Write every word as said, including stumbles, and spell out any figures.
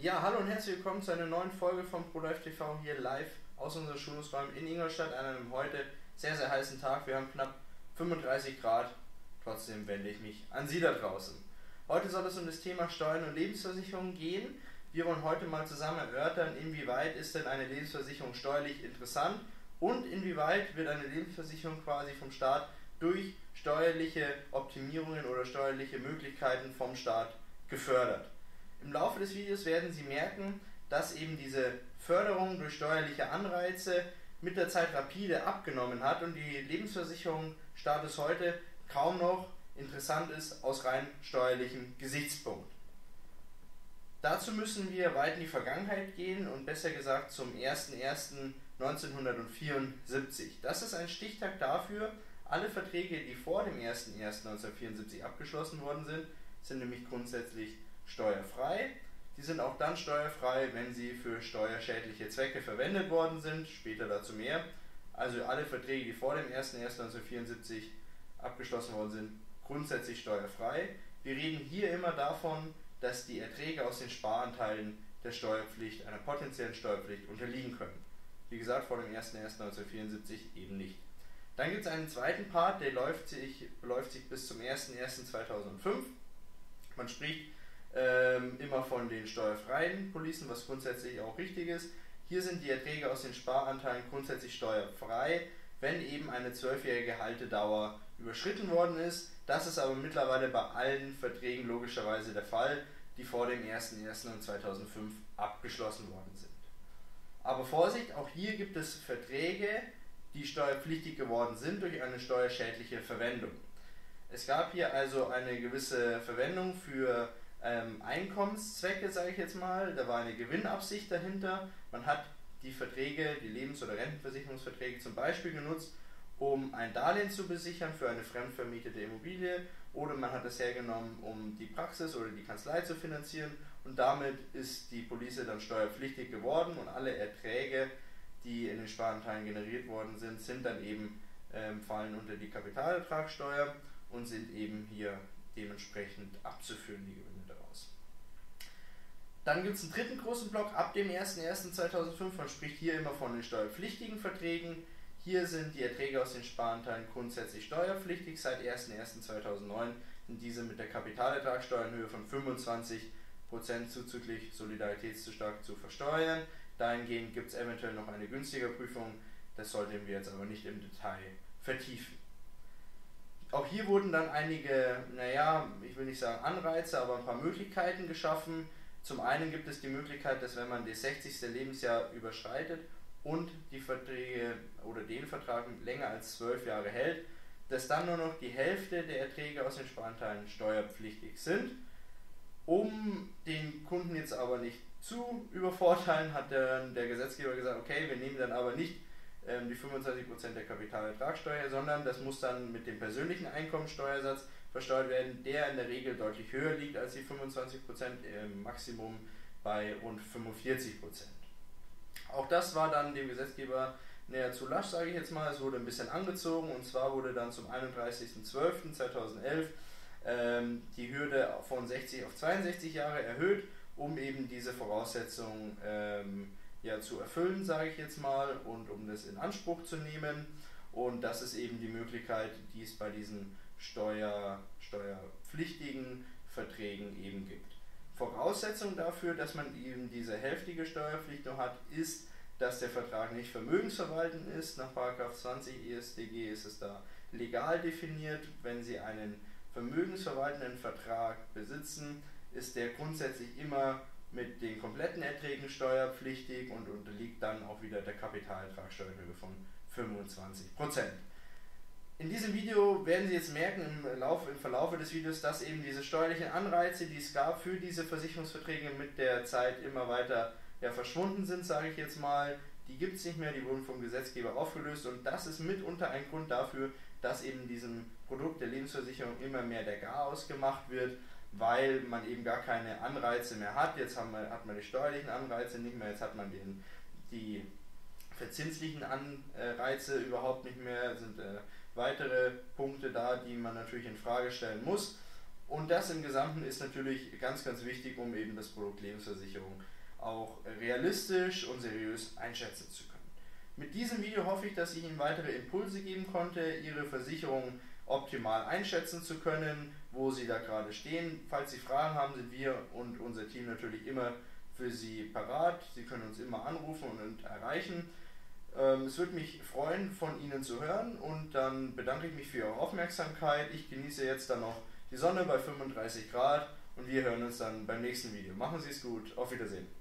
Ja, hallo und herzlich willkommen zu einer neuen Folge von ProLife T V hier live aus unserem Schulungsraum in Ingolstadt an einem heute sehr, sehr heißen Tag. Wir haben knapp fünfunddreißig Grad, trotzdem wende ich mich an Sie da draußen. Heute soll es um das Thema Steuern und Lebensversicherung gehen. Wir wollen heute mal zusammen erörtern, inwieweit ist denn eine Lebensversicherung steuerlich interessant und inwieweit wird eine Lebensversicherung quasi vom Staat durch steuerliche Optimierungen oder steuerliche Möglichkeiten vom Staat gefördert. Im Laufe des Videos werden Sie merken, dass eben diese Förderung durch steuerliche Anreize mit der Zeit rapide abgenommen hat und die Lebensversicherung Status heute kaum noch interessant ist aus rein steuerlichem Gesichtspunkt. Dazu müssen wir weit in die Vergangenheit gehen und besser gesagt zum ersten ersten neunzehnhundertvierundsiebzig. Das ist ein Stichtag dafür, alle Verträge, die vor dem ersten ersten neunzehnhundertvierundsiebzig abgeschlossen worden sind, sind nämlich grundsätzlich steuerfrei. Die sind auch dann steuerfrei, wenn sie für steuerschädliche Zwecke verwendet worden sind, später dazu mehr. Also alle Verträge, die vor dem ersten ersten neunzehnhundertvierundsiebzig abgeschlossen worden sind, grundsätzlich steuerfrei. Wir reden hier immer davon, dass die Erträge aus den Sparanteilen der Steuerpflicht, einer potenziellen Steuerpflicht unterliegen können. Wie gesagt, vor dem ersten ersten neunzehnhundertvierundsiebzig eben nicht. Dann gibt es einen zweiten Part, der läuft sich, beläuft sich bis zum ersten ersten zweitausendfünf. Man spricht ähm, immer von den steuerfreien Policen, was grundsätzlich auch richtig ist. Hier sind die Erträge aus den Sparanteilen grundsätzlich steuerfrei, wenn eben eine zwölfjährige Haltedauer überschritten worden ist. Das ist aber mittlerweile bei allen Verträgen logischerweise der Fall, die vor dem ersten ersten zweitausendfünf abgeschlossen worden sind. Aber Vorsicht, auch hier gibt es Verträge, die steuerpflichtig geworden sind durch eine steuerschädliche Verwendung. Es gab hier also eine gewisse Verwendung für ähm, Einkommenszwecke, sage ich jetzt mal. Da war eine Gewinnabsicht dahinter. Man hat die Verträge, die Lebens- oder Rentenversicherungsverträge zum Beispiel genutzt, um ein Darlehen zu besichern für eine fremdvermietete Immobilie, oder man hat es hergenommen, um die Praxis oder die Kanzlei zu finanzieren, und damit ist die Police dann steuerpflichtig geworden und alle Erträge, die in den Sparanteilen generiert worden sind, sind dann eben ähm, fallen unter die Kapitalertragssteuer und sind eben hier dementsprechend abzuführen, die Gewinne daraus. Dann gibt es einen dritten großen Block ab dem ersten ersten zweitausendfünf. Man spricht hier immer von den steuerpflichtigen Verträgen. Hier sind die Erträge aus den Sparanteilen grundsätzlich steuerpflichtig. Seit ersten ersten zweitausendneun sind diese mit der Kapitalertragssteuer in Höhe von fünfundzwanzig Prozent zuzüglich Solidaritätszuschlag zu versteuern. Dahingehend gibt es eventuell noch eine günstige Prüfung, das sollten wir jetzt aber nicht im Detail vertiefen. Auch hier wurden dann einige, naja, ich will nicht sagen Anreize, aber ein paar Möglichkeiten geschaffen. Zum einen gibt es die Möglichkeit, dass wenn man das sechzigste Lebensjahr überschreitet und die Verträge oder den Vertrag länger als zwölf Jahre hält, dass dann nur noch die Hälfte der Erträge aus den Sparanteilen steuerpflichtig sind. Um den Kunden jetzt aber nicht zu übervorteilen, hat der, der Gesetzgeber gesagt, okay, wir nehmen dann aber nicht ähm, die fünfundzwanzig Prozent der Kapitalertragssteuer, sondern das muss dann mit dem persönlichen Einkommensteuersatz versteuert werden, der in der Regel deutlich höher liegt als die fünfundzwanzig Prozent, im Maximum bei rund fünfundvierzig Prozent. Auch das war dann dem Gesetzgeber näher zu lasch, sage ich jetzt mal. Es wurde ein bisschen angezogen, und zwar wurde dann zum einunddreißigsten zwölften zweitausendelf ähm, die Hürde von sechzig auf zweiundsechzig Jahre erhöht, um eben diese Voraussetzung ähm, ja, zu erfüllen, sage ich jetzt mal, und um das in Anspruch zu nehmen. Und das ist eben die Möglichkeit, die es bei diesen Steuer, steuerpflichtigen Verträgen eben gibt. Voraussetzung dafür, dass man eben diese hälftige Steuerpflicht noch hat, ist, dass der Vertrag nicht vermögensverwaltend ist. Nach Paragraph zwanzig E S D G ist es da legal definiert. Wenn Sie einen vermögensverwaltenden Vertrag besitzen, ist der grundsätzlich immer mit den kompletten Erträgen steuerpflichtig und unterliegt dann auch wieder der Kapitalertragssteuer in Höhe von fünfundzwanzig Prozent. In diesem Video werden Sie jetzt merken, im, Lauf, im Verlauf des Videos, dass eben diese steuerlichen Anreize, die es gab für diese Versicherungsverträge, mit der Zeit immer weiter ja, verschwunden sind, sage ich jetzt mal. Die gibt es nicht mehr, die wurden vom Gesetzgeber aufgelöst, und das ist mitunter ein Grund dafür, dass eben diesem Produkt der Lebensversicherung immer mehr der Garaus gemacht wird, weil man eben gar keine Anreize mehr hat. Jetzt haben wir, hat man die steuerlichen Anreize nicht mehr, jetzt hat man den, die verzinslichen Anreize überhaupt nicht mehr, sind äh, weitere Punkte da, die man natürlich in Frage stellen muss. Und das im Gesamten ist natürlich ganz, ganz wichtig, um eben das Produkt Lebensversicherung auch realistisch und seriös einschätzen zu können. Mit diesem Video hoffe ich, dass ich Ihnen weitere Impulse geben konnte, Ihre Versicherung optimal einschätzen zu können, wo Sie da gerade stehen. Falls Sie Fragen haben, sind wir und unser Team natürlich immer für Sie parat. Sie können uns immer anrufen und erreichen. Es würde mich freuen, von Ihnen zu hören, und dann bedanke ich mich für Ihre Aufmerksamkeit. Ich genieße jetzt dann noch die Sonne bei fünfunddreißig Grad und wir hören uns dann beim nächsten Video. Machen Sie es gut, auf Wiedersehen.